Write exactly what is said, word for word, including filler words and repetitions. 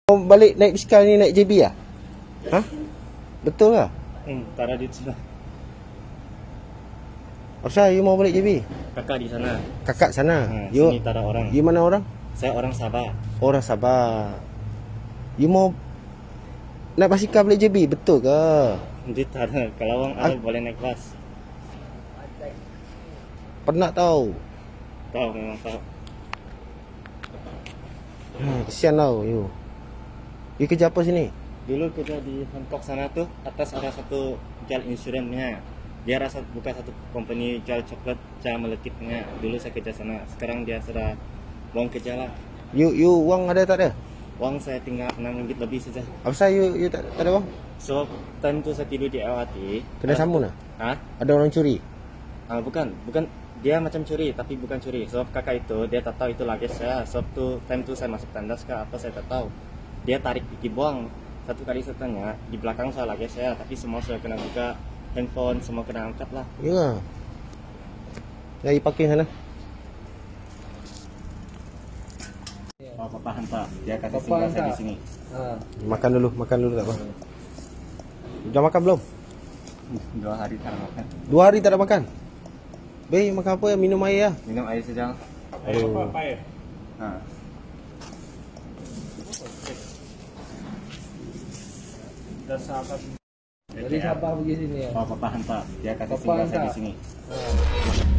Mau balik naik bisikal ni naik J B lah? Ha? Betul lah? Hmm, tak ada di sana. Apasal you mau balik J B? Kakak di sana. Kakak sana? Ha, You, sini tak ada orang. you mana orang? Saya orang Sabah. Orang Sabah. You mau naik basikal balik J B? Betul ke? Di tak ada. Kalau orang ada boleh naik bas. Pernah tahu? Tahu memang tahu. Hmm, kesian tau you. You kerja apa sini? Dulu kerja di Hancock sana tuh, atas ada satu jual insurannya. Dia rasa buka satu company jual coklat cara melekitnya. Dulu saya kerja sana. Sekarang dia sudah buang kerja lah. You you uang ada tak ada? Uang saya tinggal enam ringgit lebih saja. Apasal you you tak, tak ada uang? So time tu saya tidur di L R T. Kena sambung lah? Hah? Ada orang curi? Ah, bukan, bukan. Dia macam curi, tapi bukan curi. Sebab kakak itu, dia tak tahu itu luggage saya. Sebab tu, time tu saya masuk tandas ke apa, saya tak tahu. Dia tarik pergi buang. Satu kali saya tanya, di belakang saya luggage saya, tapi semua saya kena buka. Handphone, semua kena angkat lah. Ya lah. Ya, you parking sana. Oh, papa hantar. Dia kasih Papa singgah saya hantar. di sini. Ha. Makan dulu, makan dulu tak apa. Dah makan belum? Dua hari tak makan. Dua hari tak ada makan? Beh, makan apa ya? Minum air lah. Minum air saja. Aduh. Apa air? Ha. Dah sahabat. Dari Sabah pergi sini ya. Oh, papa hantar. Dia kasih Papa singgah saya hantar. di sini. Ha.